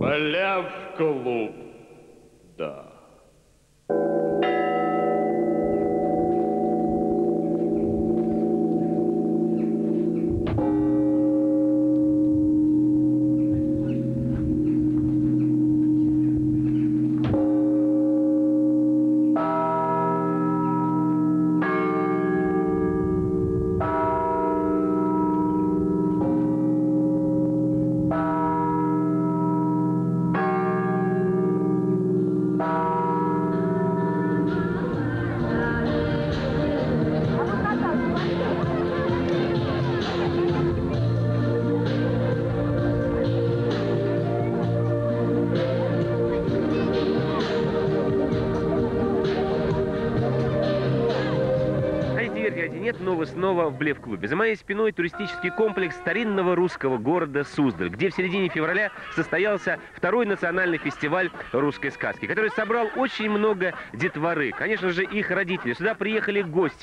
Пора в клуб, да. Нет, но вы снова в Блеф-клубе. За моей спиной туристический комплекс старинного русского города Суздаль, где в середине февраля состоялся второй национальный фестиваль русской сказки, который собрал очень много детворы, конечно же, их родители. Сюда приехали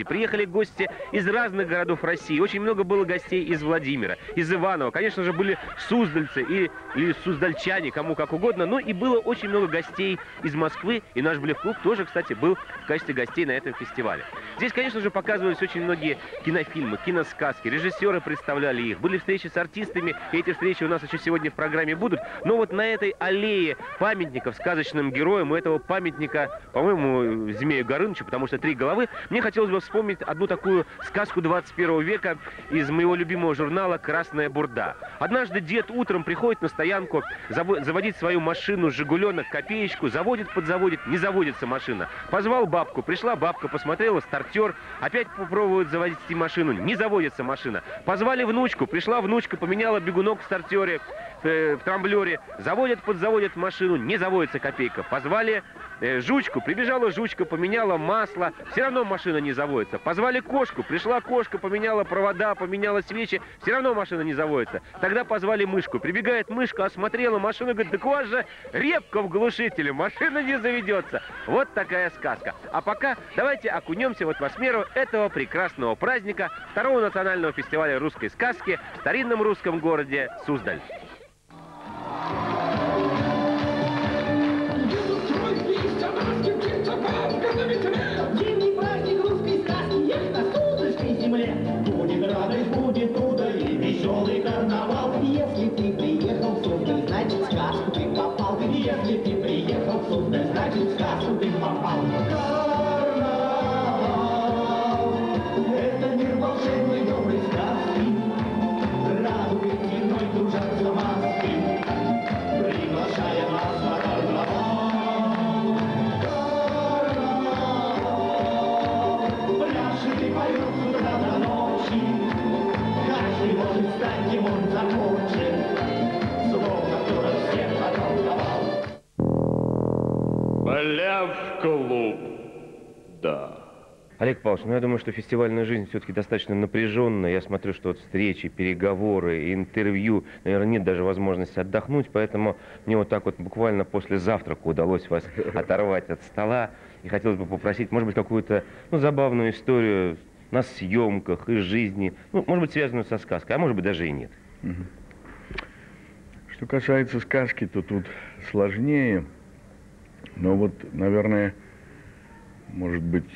гости из разных городов России. Очень много было гостей из Владимира, из Иваново. Конечно же, были суздальцы или суздальчане, кому как угодно. Но и было очень много гостей из Москвы. И наш Блеф-клуб тоже, кстати, был в качестве гостей на этом фестивале. Здесь, конечно же, показывались очень многие кинофильмы, киносказки, режиссеры представляли их, были встречи с артистами, и эти встречи у нас еще сегодня в программе будут. Но вот на этой аллее памятников сказочным героям, у этого памятника, по-моему, Змею Горынычу, потому что 3 головы, мне хотелось бы вспомнить одну такую сказку 21 века из моего любимого журнала «Красная бурда». Однажды дед утром приходит на стоянку заводить свою машину «Жигуленок», копеечку, подзаводит, не заводится машина. Позвал бабку, пришла бабка, посмотрела, стартер, опять попробует заводить машину, не заводится машина. Позвали внучку, пришла внучка, поменяла бегунок в стартере, в трамблере, подзаводят машину, не заводится копейка. Позвали жучку, прибежала жучка, поменяла масло, все равно машина не заводится. Позвали кошку, пришла кошка, поменяла провода, поменяла свечи, все равно машина не заводится. Тогда позвали мышку, прибегает мышка, осмотрела машину, говорит, так у вас же репка в глушителе, машина не заведется. Вот такая сказка. А пока давайте окунемся в атмосферу этого прекрасного праздника, второго национального фестиваля русской сказки в старинном русском городе Суздаль. Зимний праздник русской сказки, эх, на Суздальской земле. Будет радость, будет туда и веселый карнавал. Если ты приехал в Суздаль, значит в сказку ты попал. Если ты приехал в Суздаль, значит в сказку ты попал. Карнавал — это мир волшебной доброй сказки. Радугой длиной кружатся маски, приглашая нас на карнавал. Каждый может стать кем он захочет, словно кто-то всех околдовал. Блеф-клуб, да. Олег Павлович, я думаю, что фестивальная жизнь все-таки достаточно напряженная. Я смотрю, что вот встречи, переговоры, интервью, наверное, нет даже возможности отдохнуть, поэтому мне вот так вот буквально после завтрака удалось вас оторвать от стола. И хотелось бы попросить, может быть, какую-то забавную историю на съемках, из жизни, может быть, связанную со сказкой, а может быть, даже и нет. Что касается сказки, то тут сложнее, но вот, наверное, может быть,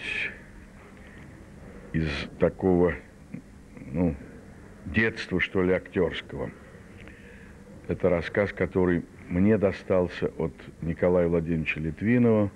из такого, детства, что ли, актерского. Это рассказ, который мне достался от Николая Владимировича Литвинова.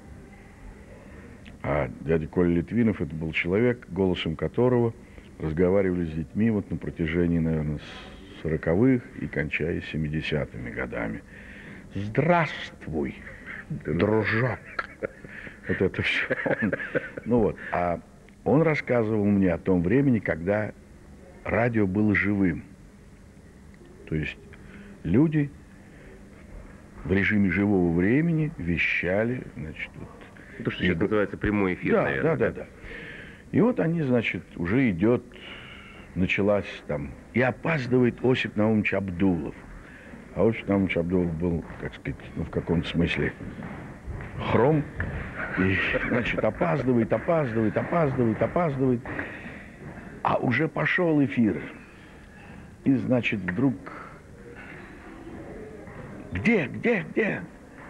А дядя Коля Литвинов — это был человек, голосом которого разговаривали с детьми вот на протяжении, наверное, 40-х и кончая 70-ми годами. Здравствуй, дружок. Вот это все. А он рассказывал мне о том времени, когда радио было живым. То есть люди в режиме живого времени вещали, значит, То, что сейчас называется прямой эфир, наверное. Да. И вот они, значит, уже началась там, и опаздывает Осип Наумович Абдулов. А Осип Наумович Абдулов был, так сказать, в каком-то смысле хром. И, значит, опаздывает. А уже пошел эфир. И, значит, вдруг Где?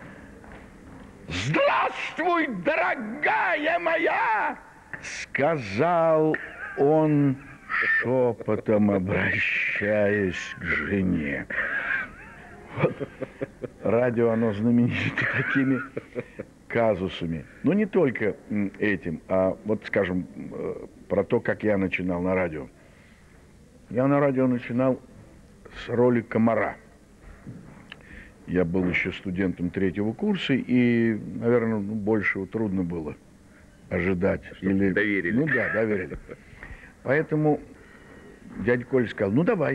«Здравствуй, дорогая моя!» сказал он шепотом, обращаясь к жене. Вот. Радио, оно знаменито такими казусами. Но не только этим, а вот, скажем, про то, как я начинал на радио. Я на радио начинал с роли комара. Я был еще студентом 3-го курса, и, наверное, большего трудно было ожидать. Или доверили. Ну да, доверили. Поэтому дядя Коля сказал: ну давай.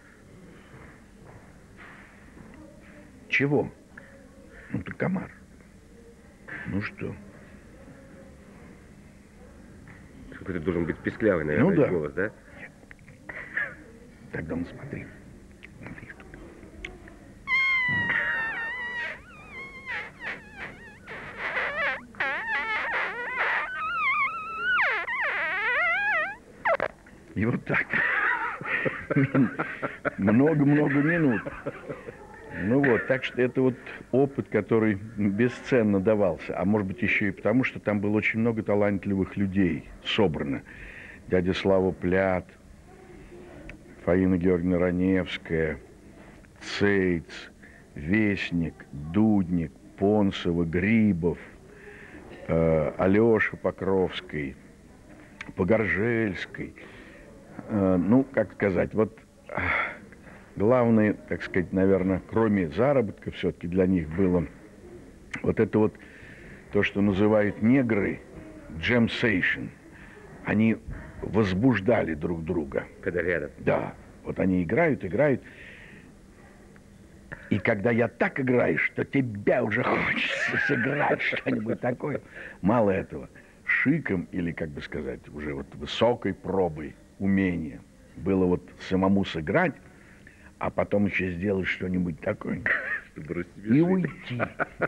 Чего? Ну ты комар. Ну что? Какой-то должен быть писклявый, наверное, ну, да. голос, да? Тогда ну смотри. Смотри, что. И вот так. Много-много минут. Ну вот, так что это вот опыт, который бесценно давался. А может быть еще и потому, что там было очень много талантливых людей собрано. Дядя Слава Плят, Фаина Георгиевна Раневская, Цейц, Вестник, Дудник, Понцева, Грибов, Алеша Покровский, Погоржельский. Ну, как сказать, вот главное, так сказать, наверное, кроме заработка все-таки для них было вот это вот то, что называют негры джемсейшн. Они возбуждали друг друга. Когда рядом. Да, вот они играют. И когда я так играю, что тебя уже хочется сыграть что-нибудь такое. Мало этого. Шиком, или, как бы сказать, уже вот высокой пробой умения было вот самому сыграть, а потом еще сделать что-нибудь такое и уйти.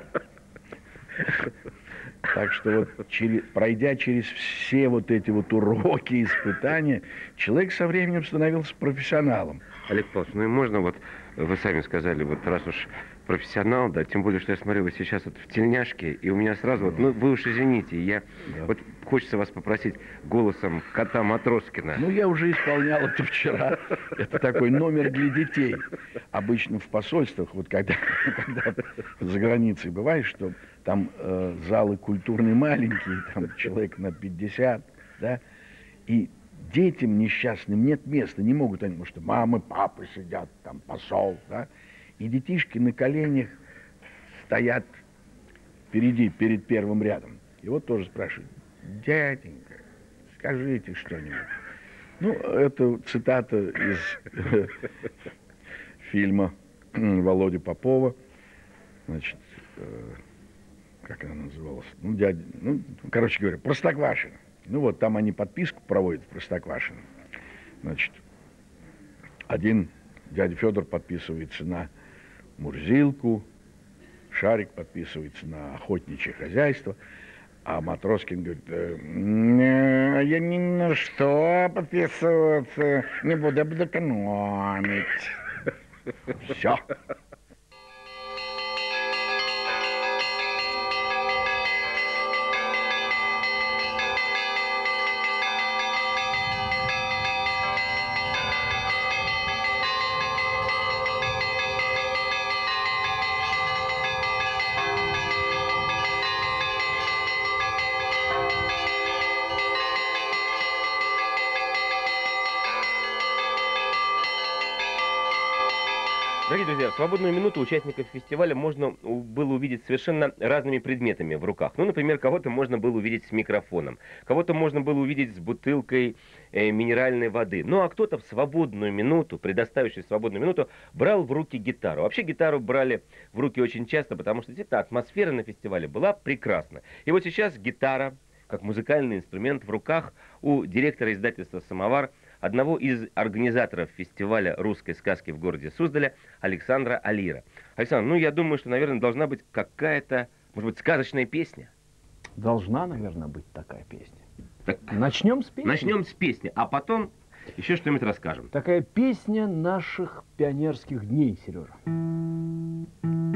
Так что вот пройдя через все вот эти вот уроки, испытания, человек со временем становился профессионалом. Олег Павлович, ну и можно вот, вы сами сказали, вот раз уж профессионал, да, тем более, что я смотрю, вы сейчас вот в тельняшке, и у меня сразу вот, ну вы уж извините, я вот хочется вас попросить голосом кота Матроскина. Ну я уже исполнял это вчера, это такой номер для детей. Обычно в посольствах, вот когда за границей бывает, что там залы культурные маленькие, там человек на 50, да, и детям несчастным нет места, не могут они, потому что мамы, папы сидят, там посол, да, и детишки на коленях стоят впереди, перед первым рядом. И вот тоже спрашивают: дяденька, скажите что-нибудь. Ну, это цитата из фильма Володи Попова, значит, как она называлась? Ну, дядя, ну, короче говоря, Простоквашино. Ну, вот там они подписку проводят в Простоквашино. Значит, один дядя Федор подписывается на Мурзилку, Шарик подписывается на охотничье хозяйство, а Матроскин говорит: я ни на что подписываться не буду, я буду экономить. Все. Дорогие друзья, в свободную минуту участников фестиваля можно было увидеть совершенно разными предметами в руках. Ну, например, кого-то можно было увидеть с микрофоом, кого-то можно было увидеть с бутылкой минеральной воды. Ну, а кто-то в свободную минуту, предоставивший свободную минуту, брал в руки гитару. Вообще гитару брали в руки очень часто, потому что действительно атмосфера на фестивале была прекрасна. И вот сейчас гитара, как музыкальный инструмент, в руках у директора издательства «Самовар», одного из организаторов фестиваля русской сказки в городе Суздале, Александра Алира. Александр, ну я думаю, что, наверное, должна быть какая-то, может быть, сказочная песня. Должна, наверное, быть такая песня. Так, начнем с песни. Начнем с песни, а потом еще что-нибудь расскажем. Такая песня наших пионерских дней, Сережа.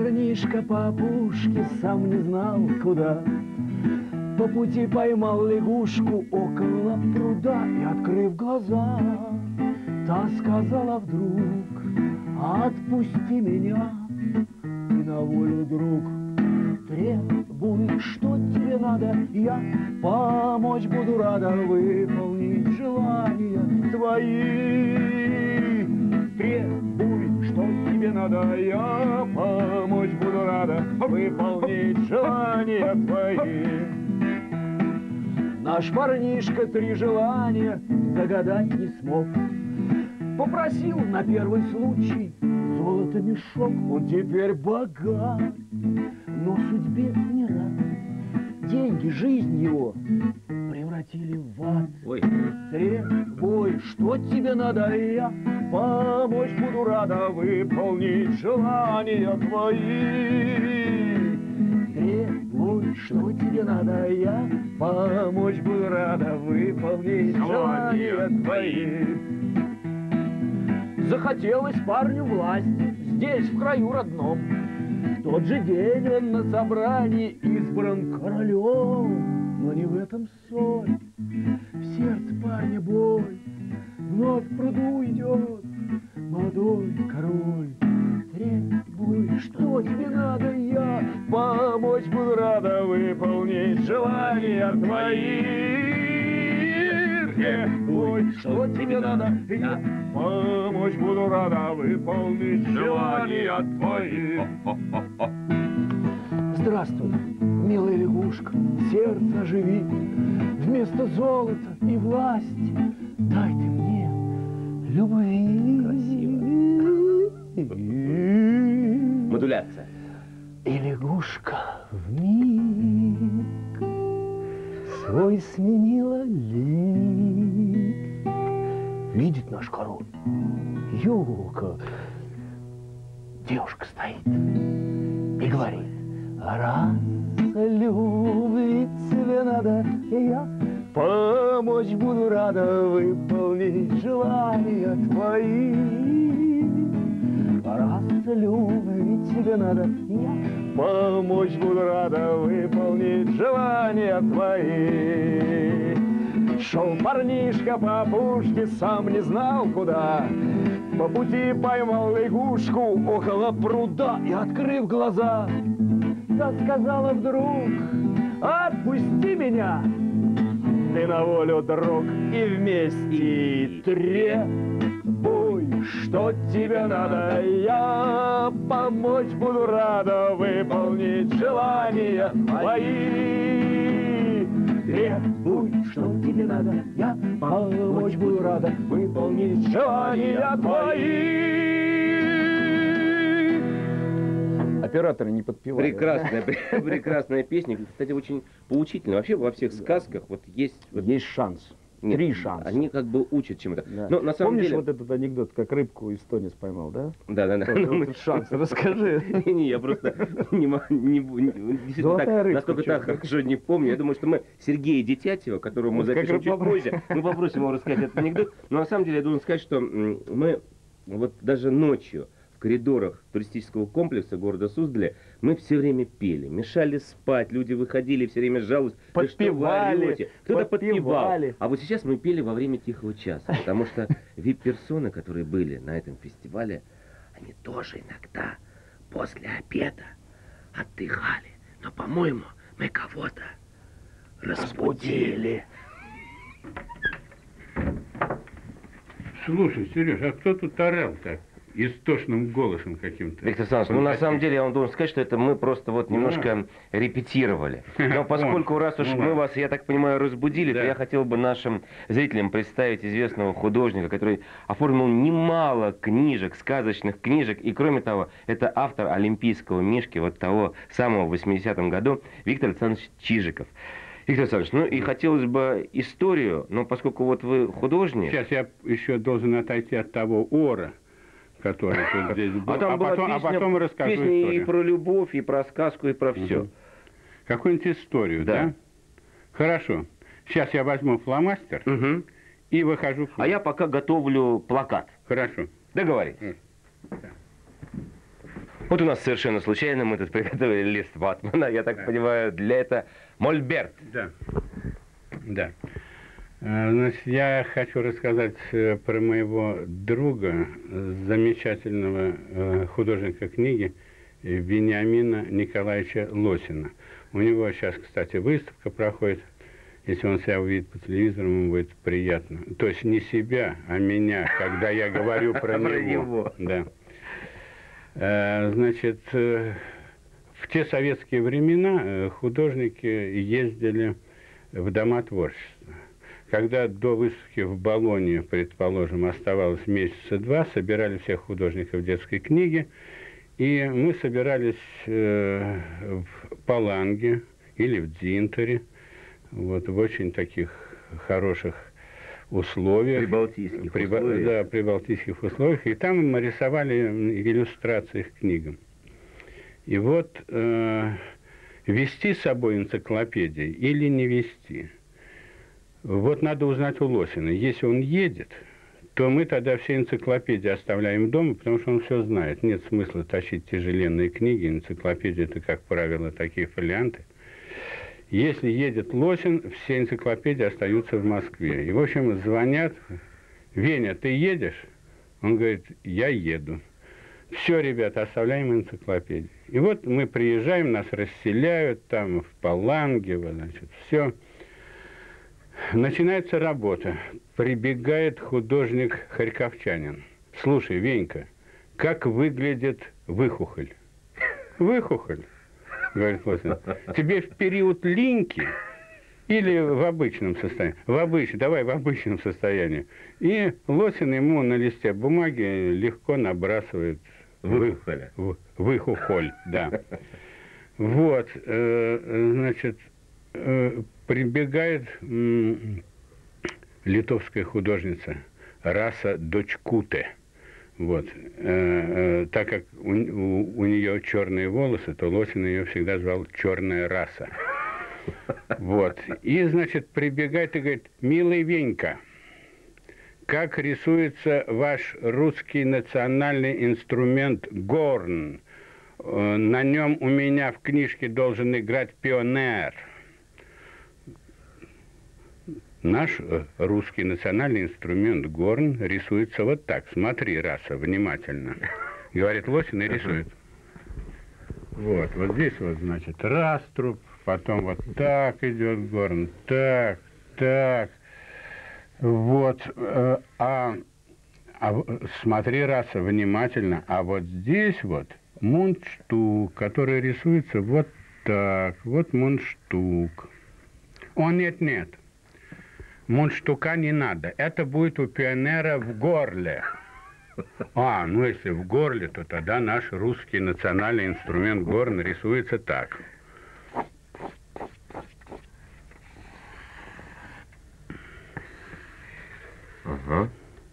парнишка по опушке сам не знал куда. По пути поймал лягушку около пруда и, открыв глаза, та сказала вдруг: отпусти меня, ты на волю, друг. Требуй, что тебе надо, я помочь буду рада выполнить желания твои. Требуй, что тебе надо, я помочь буду рада выполнить желания твои. Наш парнишка 3 желания загадать не смог. Попросил на первый случай золото мешок. Он теперь богат, но судьбе не рад. Деньги, жизнь его превратили в ад. Ой. Требуй, что тебе надо, я помочь буду рада выполнить желания твои. Требуй, что тебе надо, я помочь буду рада выполнить желания твои. Захотелось парню власти здесь, в краю родном. В тот же день он на собрании избран королем. Но не в этом соль, в сердце парня боль. Вновь в пруду идет молодой король. Требуй, что тебе надо, я помочь буду рада выполнить желания твои. Требуй, что тебе надо, я помочь буду рада выполнить желания твои. Здравствуй, милая лягушка, сердце оживи. Вместо золота и власти дай ты мне любви. Красиво. Модуляция. И лягушка вмиг свой сменила лик. Видит наш король, елка, девушка стоит и говорит: раз любить тебе надо, я помочь буду рада выполнить желания твои. Раз любить тебе надо, я помочь буду рада выполнить желания твои. Шел парнишка по опушке, сам не знал куда. По пути поймал лягушку около пруда и, открыв глаза, та сказала вдруг: отпусти меня, ты на волю, друг. И вместе требуй, что тебе надо, я помочь буду рада выполнить желания твои. Требуй, что тебе надо, я помочь буду рада выполнить желания твои. Операторы не подпевали. Прекрасная песня. Кстати, очень поучительная. Вообще во всех сказках вот есть... Есть шанс. Нет, 3 шанса. Они как бы учат чему-то. Да. Но на самом Помнишь деле... вот этот анекдот, как рыбку эстонец поймал, да? Да. Вот шанс, расскажи. Не, я просто настолько так хорошо не помню. Я думаю, что мы Сергея Детятева, которого мы запишем чуть позже, мы попросим его рассказать этот анекдот. Но на самом деле я должен сказать, что мы вот даже ночью в коридорах туристического комплекса города Суздаля мы все время пели, мешали спать, люди выходили, все время жаловались, подпевали, кто-то подпевал. А вот сейчас мы пели во время тихого часа, потому что вип-персоны, которые были на этом фестивале, они тоже иногда после обеда отдыхали. Но, по-моему, мы кого-то разбудили. Слушай, Сереж, а кто тут орал-то? Истошным голосом каким-то. Виктор Александрович, ну на самом деле я вам должен сказать, что это мы просто вот немножко репетировали. Но поскольку раз уж мы вас, я так понимаю, разбудили, то я хотел бы нашим зрителям представить известного художника, который оформил немало книжек, сказочных книжек, и кроме того, это автор олимпийского мишки вот того самого в 80-м году Виктор Александрович Чижиков. Виктор Александрович, ну и хотелось бы историю, но поскольку вот вы художник... Сейчас я еще должен отойти от того ора, который тут здесь был, а потом расскажу историю. И про любовь, и про сказку, и про все. Какую-нибудь историю, да? Хорошо. Сейчас я возьму фломастер и выхожу. А я пока готовлю плакат. Хорошо. Договорились. Вот у нас совершенно случайно мы тут приготовили лист ватмана, я так понимаю, для этого мольберт. Да. Да. Значит, я хочу рассказать про моего друга, замечательного художника книги Вениамина Николаевича Лосина. У него сейчас, кстати, выставка проходит. Если он себя увидит по телевизору, ему будет приятно. То есть не себя, а меня, когда я говорю про него. Да. Значит, в те советские времена художники ездили в дома творчества. Когда до выставки в Болонье, предположим, оставалось месяца два, собирали всех художников детской книги, и мы собирались в Паланге или в Дзинтере, вот, в очень таких хороших условиях. Прибалтийских условиях. Да, прибалтийских условиях. И там мы рисовали иллюстрации к книгам. И вот вести с собой энциклопедии или не вести. Вот надо узнать у Лосина. Если он едет, то мы тогда все энциклопедии оставляем дома, потому что он все знает. Нет смысла тащить тяжеленные книги. Энциклопедии — это, как правило, такие фолианты. Если едет Лосин, все энциклопедии остаются в Москве. И, в общем, звонят: «Веня, ты едешь?» Он говорит: «Я еду». Все, ребята, оставляем энциклопедии. И вот мы приезжаем, нас расселяют там в Паланге, значит, все. Начинается работа. Прибегает художник-харьковчанин. «Слушай, Венька, как выглядит выхухоль?» «Выхухоль», говорит Лосин, «тебе в период линьки или в обычном состоянии?» Давай в обычном состоянии. И Лосин ему на листе бумаги легко набрасывает выхухоль, да. Вот, значит, прибегает литовская художница Раса Дочкуте. Вот. Так как у нее черные волосы, то Лосин ее всегда звал «Черная раса». Вот. И, значит, прибегает и говорит: «Милый Венька, как рисуется ваш русский национальный инструмент горн? На нем у меня в книжке должен играть пионер». Наш русский национальный инструмент горн рисуется вот так. Смотри, Раса, внимательно. Говорит Лосин и рисует. Вот здесь вот, значит, раструб, потом вот так идет горн, так. Вот. Смотри, Раса, внимательно. А вот здесь вот мундштук, который рисуется вот так. Вот мундштук. О, нет. Мундштука не надо. Это будет у пионера в горле. Ну если в горле, то тогда наш русский национальный инструмент горн рисуется так. Ага.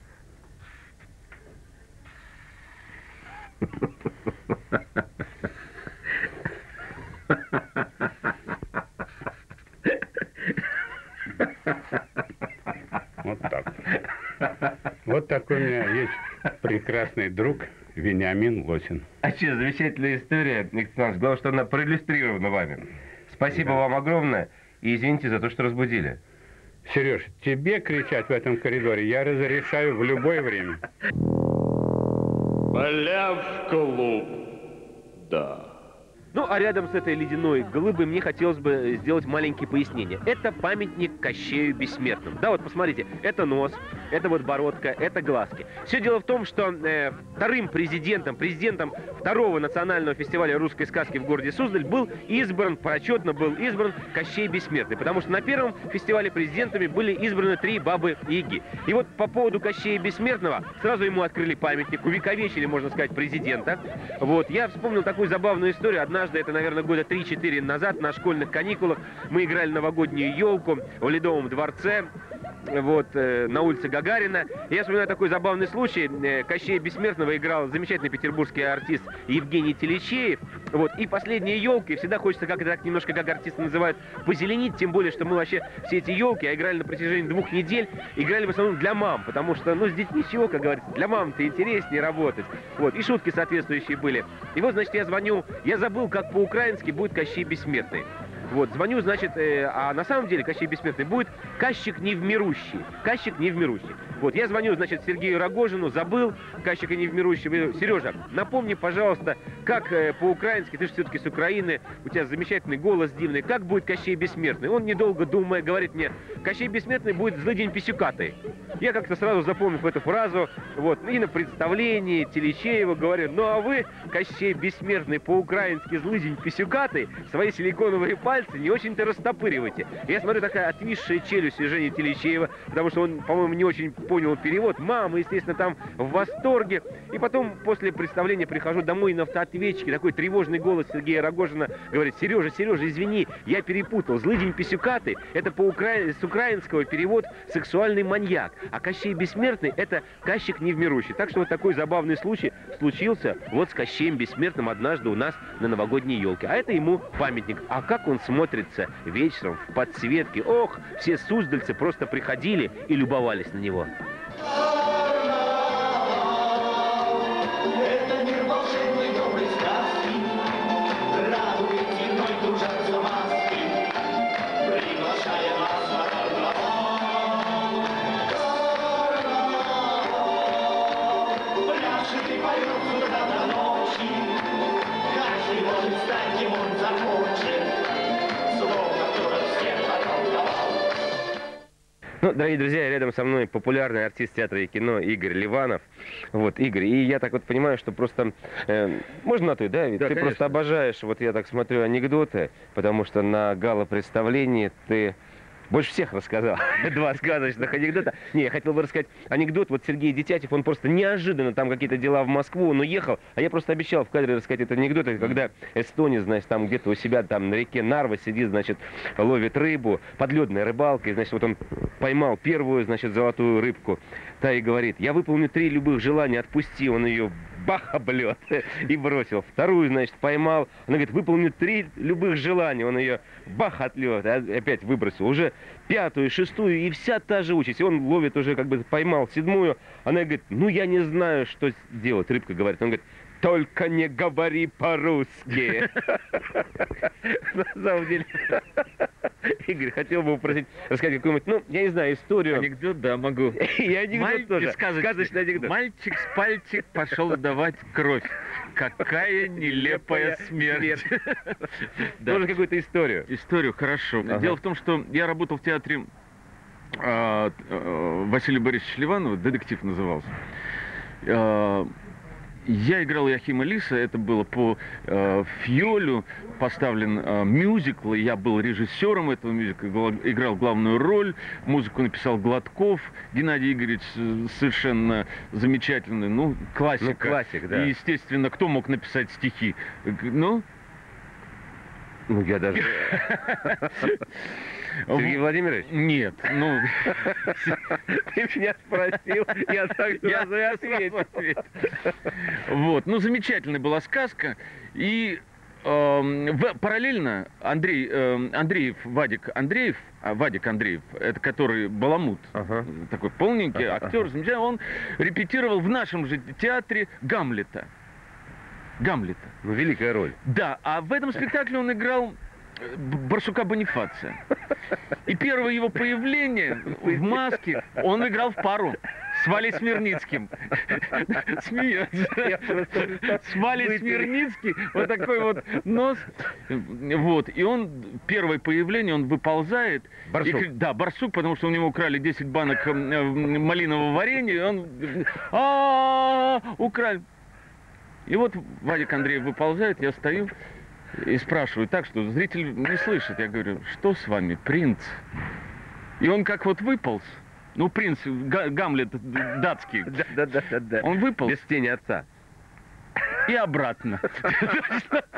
Вот так. Вот такой у меня есть прекрасный друг Вениамин Лосин. А что, замечательная история, Виктор Иванович. Главное, что она проиллюстрирована вами. Спасибо вам огромное. И извините за то, что разбудили. Сереж, тебе кричать в этом коридоре я разрешаю в любое время. Маляв клуб, да. Ну, а рядом с этой ледяной глыбой мне хотелось бы сделать маленькие пояснения. Это памятник Кощею Бессмертному. Да, вот посмотрите, это нос, это вот бородка, это глазки. Все дело в том, что вторым президентом второго национального фестиваля русской сказки в городе Суздаль почетно был избран Кощей Бессмертный. Потому что на первом фестивале президентами были избраны 3 бабы-яги. И вот по поводу Кощея Бессмертного сразу ему открыли памятник, увековечили, можно сказать, президента. Вот, я вспомнил такую забавную историю. Однажды, это, наверное, года 3-4 назад, на школьных каникулах мы играли новогоднюю елку в Ледовом дворце. вот, на улице Гагарина. Я вспоминаю такой забавный случай. Кощея Бессмертного играл замечательный петербургский артист Евгений Телечеев. Вот, и последние елки, всегда хочется, как так немножко, как артисты называют, позеленить, тем более, что мы вообще все эти елки играли на протяжении 2 недель, играли в основном для мам, потому что, ну, с детьми чего, как говорится, для мам-то интереснее работать. Вот, и шутки соответствующие были. И вот, значит, я звоню, я забыл, как по-украински будет Кощей Бессмертный. Вот, звоню, значит, а на самом деле Кощей Бессмертный будет Кащик Невмирущий. Кащик Невмирущий. Вот, я звоню, значит, Сергею Рогожину, забыл Кащика Невмирущего. Сережа, напомни, пожалуйста, как по-украински, ты же все-таки с Украины, у тебя замечательный голос дивный, как будет Кощей Бессмертный? Он, недолго думая, говорит мне, Кощей Бессмертный будет злыдень писюкатый. Я как-то сразу запомнил эту фразу, вот, и на представлении Телечеева говорю, ну а вы, Кощей Бессмертный, по-украински злыдень писюкатый, свои силиконовые пальцы не очень-то растопыривайте. Я смотрю, такая отвисшая челюсть у Жени Телечеева, потому что он, по-моему, не очень понял перевод. Мама, естественно, там в восторге. И потом, после представления, прихожу домой на автоответчике, такой тревожный голос Сергея Рогожина говорит, Сережа, извини, я перепутал. Злыдень писюкатый — это с украинского перевод «сексуальный маньяк», а Кощей Бессмертный — это Кащик Невмирущий. Так что вот такой забавный случай случился вот с Кощеем Бессмертным однажды у нас на новогодней елке. А это ему памятник. А как он смотрится вечером в подсветке. Ох, все суздальцы просто приходили и любовались на него. Это мир волшебной доброй сказки, радует темной кружатся маски, приглашая нас на карнавал. Карнавал пляшет и поет с утра до ночи, каждый может стать, кем он захочет, словно кто-то всех околдовал. Ну, дорогие друзья, рядом со мной популярный артист театра и кино Игорь Ливанов. Вот, Игорь, и я так вот понимаю, что просто... можно на «ты», да? Ведь Да, ты конечно. просто обожаешь, вот я так смотрю, анекдоты, потому что на гала-представлении ты больше всех рассказал 2 сказочных анекдота. Не, я хотел бы рассказать анекдот. Вот Сергей Детятев, он просто неожиданно там какие-то дела в Москву, он уехал, а я просто обещал в кадре рассказать этот анекдот, когда эстонец, значит, там где-то у себя там на реке Нарва сидит, значит, ловит рыбу, подледной рыбалкой, значит, вот он поймал первую, значит, золотую рыбку, та и говорит, я выполню 3 любых желания, отпусти, он ее бах, об лед, и бросил. Вторую, значит, поймал, она говорит, выполню 3 любых желания, он ее бах, от лед, опять выбросил. Уже 5-ю, 6-ю, и вся та же участь. И он ловит уже, как бы поймал 7-ю, она говорит, ну я не знаю, что делать, рыбка говорит. Он говорит, только не говори по-русски. На самом деле, Игорь, хотел бы попросить рассказать какую-нибудь, ну, я не знаю, историю. Анекдот, да, могу. И анекдот тоже. Сказочный анекдот. Мальчик с пальчик пошел давать кровь. Какая нелепая смерть. Тоже какую-то историю. Историю, хорошо. Ага. Дело в том, что я работал в театре Василия Борисовича Ливанова, детектив назывался. Я играл Иохима Лиса, это было по Фьолю поставлен мюзикл, и я был режиссером этого мюзикла, играл главную роль, музыку написал Гладков, Геннадий Игоревич совершенно замечательный, ну, классика. Ну, классик, да. И, естественно, кто мог написать стихи? Ну, я даже... Сергей Владимирович? Нет, ну... Ты меня спросил, я так сразу и ответил. Вот, ну, замечательная была сказка. И параллельно Андреев, Вадик Андреев, это который Баламут, такой полненький актер, замечательный, он репетировал в нашем же театре Гамлета. Ну, великая роль. Да, а в этом спектакле он играл Барсука Бонифация. И первое его появление в маске, он играл в пару с Валей Смирницким. Смеется. С Валей Смирницким, вот такой вот нос. Вот, и он, первое появление, он выползает. Барсук. Да, барсук, потому что у него украли 10 банок малинового варенья, и он... украли. И вот Вадик Андреев выползает, я стою и спрашиваю так, что зритель не слышит. Я говорю, что с вами, принц? И он как вот выполз. Ну, принц, Гамлет датский. Да. Он выполз. Без тени отца. И обратно.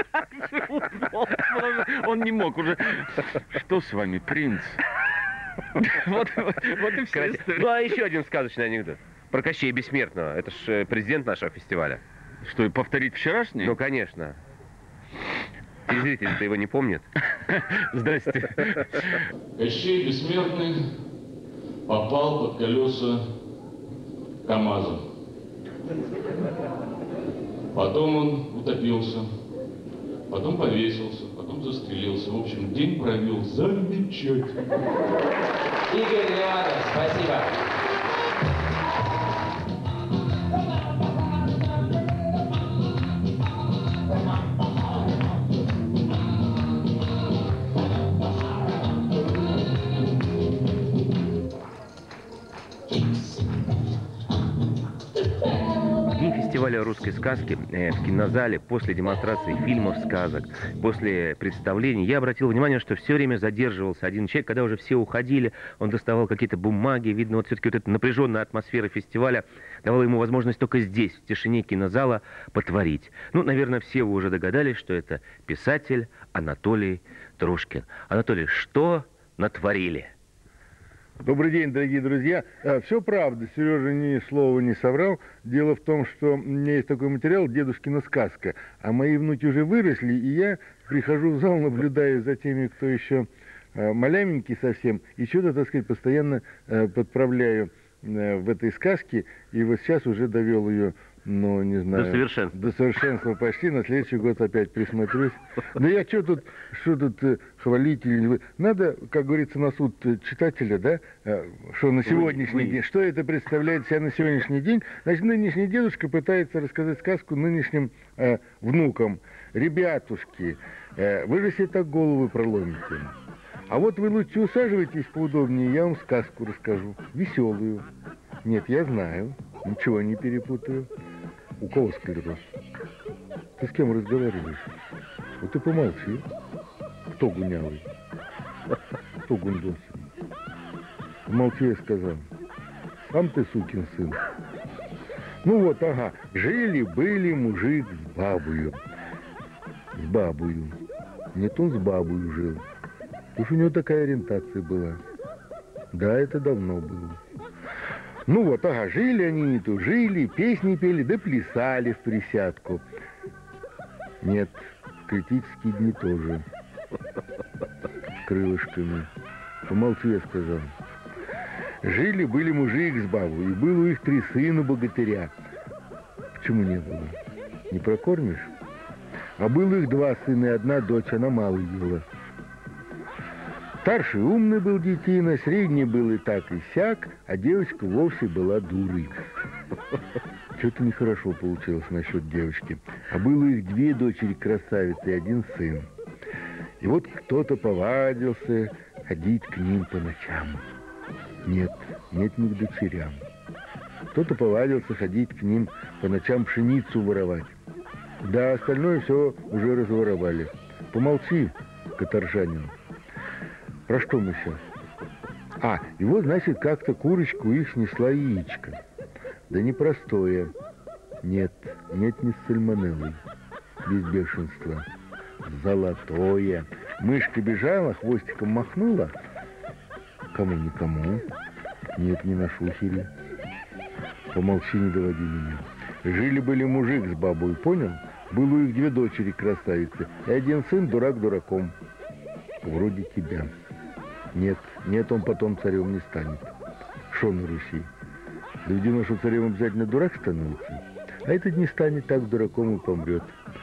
Он не мог уже. Что с вами, принц? Вот и вся история. Ну, а еще один сказочный анекдот. Про Кощея Бессмертного. Это ж президент нашего фестиваля. Что, повторить вчерашний? Ну, конечно. Телезрители-то его не помнят. Здрасте. Кощей Бессмертный попал под колеса КамАЗа. Потом он утопился, потом повесился, потом застрелился. В общем, день провел замечательно. Игорь Леонов, спасибо. Фестиваля русской сказки в кинозале после демонстрации фильмов, сказок, после представлений я обратил внимание, что все время задерживался один человек, когда уже все уходили, он доставал какие-то бумаги, видно, вот все-таки вот эта напряженная атмосфера фестиваля давала ему возможность только здесь, в тишине кинозала, потворить. Ну, наверное, все вы уже догадались, что это писатель Анатолий Трушкин. Анатолий, что натворили? Добрый день, дорогие друзья. Все правда, Сережа ни слова не соврал. Дело в том, что у меня есть такой материал «Дедушкина сказка», а мои внуки уже выросли, и я прихожу в зал, наблюдаю за теми, кто еще маляменький совсем, и что-то, так сказать, постоянно подправляю в этой сказке, и вот сейчас уже довел ее, ну, не знаю... До совершенства почти. На следующий год опять присмотрюсь. Но я что тут хвалить или... Надо, как говорится, на суд читателя, да, что на сегодняшний день, что это представляет себя на сегодняшний день. Значит, нынешний дедушка пытается рассказать сказку нынешним внукам. Ребятушки, вы же себе так головы проломите. А вот вы лучше усаживайтесь поудобнее, я вам сказку расскажу. Веселую. Нет, я знаю. Ничего не перепутаю. У кого склероз? Ты с кем разговариваешь? Вот ты помолчи. Кто гунявый? Кто гундосый? Молчи, я сказал. Сам ты сукин сын. Ну вот, ага. Жили-были мужик с бабою. С бабою. Нет, он с бабою жил. Уж у него такая ориентация была. Да, это давно было. Ну вот, ага, жили они не то, жили, песни пели, да плясали в присядку. Нет, критические дни тоже. С крылышками. Помолчи, я сказал. Жили-были мужик с бабой, и было у их 3 сына богатыря. Почему не было? Не прокормишь? А было их 2 сына и 1 дочь, она мало ела. Старший умный был детина, средний был и так, и сяк, а девочка вовсе была дурой. Что-то нехорошо получилось насчет девочки. А было их 2 дочери красавицы и 1 сын. И вот кто-то повадился ходить к ним по ночам. Нет, не к дочерям. Кто-то повадился ходить к ним по ночам пшеницу воровать. Да, остальное все уже разворовали. Помолчи, каторжанин. Про что мы сейчас? И вот, значит, как-то курочку их снесла яичко. Да не простое. Нет, не с сальмонеллой. Без бешенства. Золотое. Мышка бежала, хвостиком махнула. Кому-никому. Нет, не на шухере. Помолчи, не доводи меня. Жили-были мужик с бабой, понял? Было у их 2 дочери красавицы, и 1 сын дурак дураком. Вроде тебя. Нет, он потом царем не станет. Шо на Руси? Доведено, что царем обязательно дурак становится. А этот не станет, так дураком и помрет.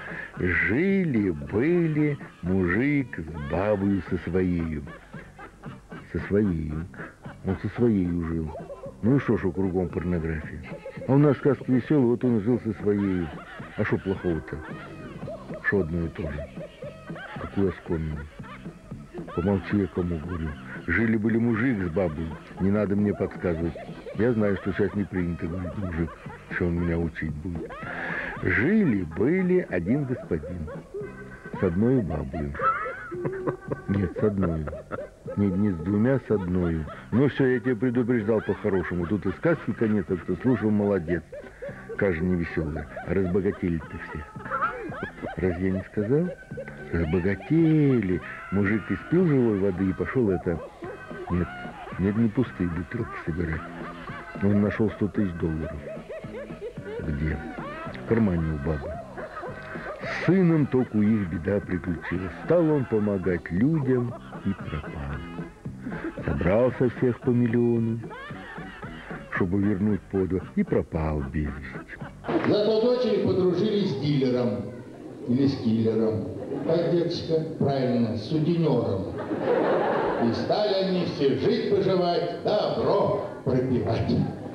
Жили-были мужик с бабою со своею. Со своею. Он со своею жил. Ну и шо кругом порнография? А у нас сказка веселая, вот он жил со своею. А шо плохого-то? Шо одно и то же? Какую оскомину? Помолчи, я кому говорю. Жили-были мужик с бабой. Не надо мне подсказывать. Я знаю, что сейчас не принято говорить мужик, что он меня учить будет. Жили-были 1 господин. С 1 бабой. Нет, с 1. Не с 2, с 1. Ну все, я тебя предупреждал по-хорошему. Тут и сказки конец, а кто слушал, молодец. Кажется, не веселая. А разбогатели-то все. Разве я не сказал? Разбогатели. Мужик испил живой воды и пошел это... Нет, Нет, не пустые бутылки собирать. Он нашел 100 000 долларов. Где? В кармане у бабы. С сыном только у их беда приключилась. Стал он помогать людям и пропал. Собрал со всех по миллиону, чтобы вернуть подвиг, и пропал без вести. Зато дочери подружились с дилером. Или с киллером. Как, деточка? Правильно, с сутенером. И стали они все жить-поживать, добро пропивать.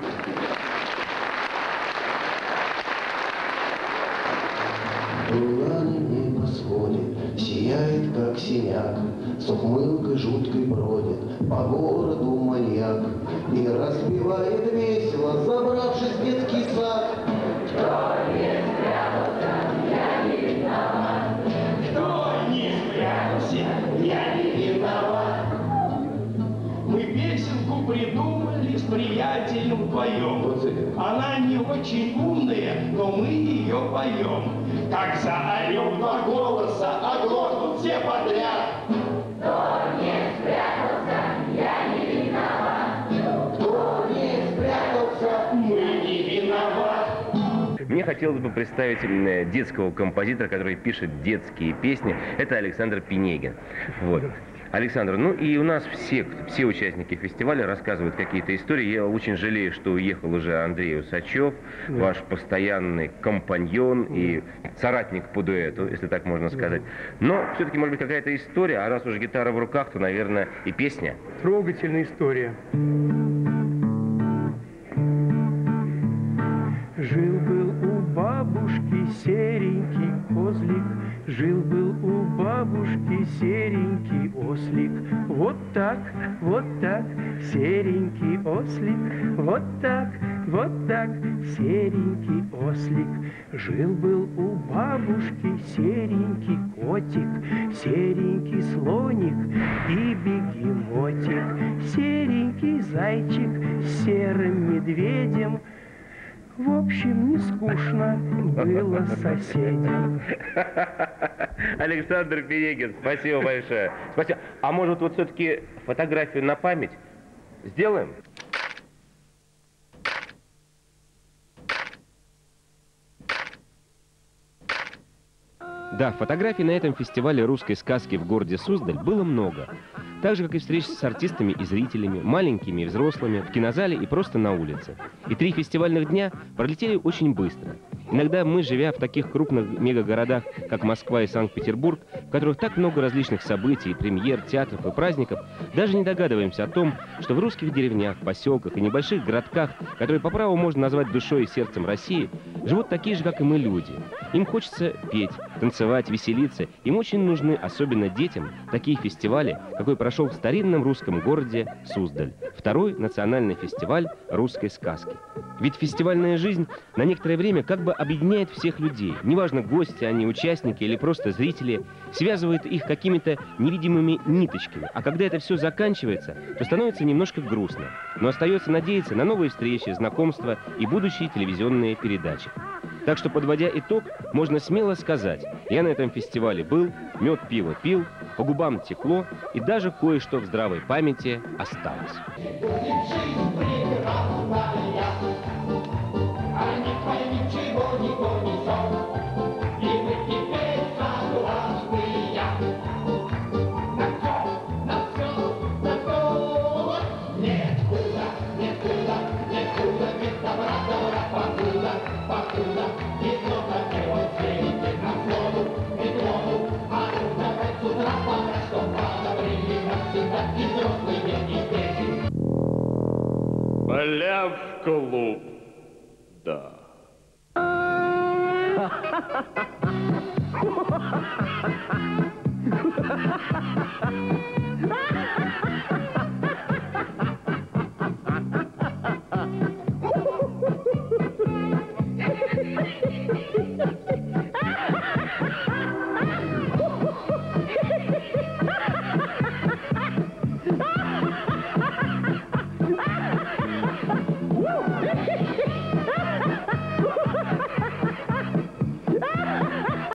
Луна на небосводе сияет, как синяк, с ухмылкой жуткой бродит по городу маньяк и распевает весело, забравшись в детский сад. Кто не спрятался, я не виноват. Кто не спрятался, я не виноват. Мы песенку придумали с приятелем вдвоем. Она не очень умная, но мы ее поем. Как заорем два голоса, оглохнут все подряд. Кто не спрятался, я не виноват. Кто не спрятался, мы не виноват. Мне хотелось бы представить детского композитора, который пишет детские песни. Это Александр Пинегин. Вот. Александр, ну и у нас все участники фестиваля рассказывают какие-то истории. Я очень жалею, что уехал уже Андрей Усачев, ваш постоянный компаньон и соратник по дуэту, если так можно сказать. Но все-таки, может быть, какая-то история, а раз уже гитара в руках, то, наверное, и песня. Трогательная история. Жил-был у бабушки серенький козлик, жил-был у бабушки серенький ослик. Вот так, серенький ослик, вот так, серенький ослик. Жил-был у бабушки серенький котик, серенький слоник и бегемотик, серенький зайчик с серым медведем. В общем, не скучно было соседям. Александр Пинегин, спасибо большое. Спасибо. А может, вот все-таки фотографию на память сделаем? Да, фотографий на этом фестивале русской сказки в городе Суздаль было много. Так же, как и встреч с артистами и зрителями, маленькими и взрослыми, в кинозале и просто на улице. И 3 фестивальных дня пролетели очень быстро. Иногда мы, живя в таких крупных мегагородах, как Москва и Санкт-Петербург, в которых так много различных событий, премьер, театров и праздников, даже не догадываемся о том, что в русских деревнях, поселках и небольших городках, которые по праву можно назвать душой и сердцем России, живут такие же, как и мы, люди. Им хочется петь, танцевать, веселиться. Им очень нужны, особенно детям, такие фестивали, какой прошел в старинном русском городе Суздаль. 2-й национальный фестиваль русской сказки. Ведь фестивальная жизнь на некоторое время как бы объединяет всех людей. Неважно, гости они, участники или просто зрители, связывает их какими-то невидимыми ниточками. А когда это все заканчивается, то становится немножко грустно. Но остается надеяться на новые встречи, знакомства и будущие телевизионные передачи. Так что, подводя итог, можно смело сказать, я на этом фестивале был, мед, пиво пил, по губам текло и даже кое-что в здравой памяти осталось. Поля в клуб, да.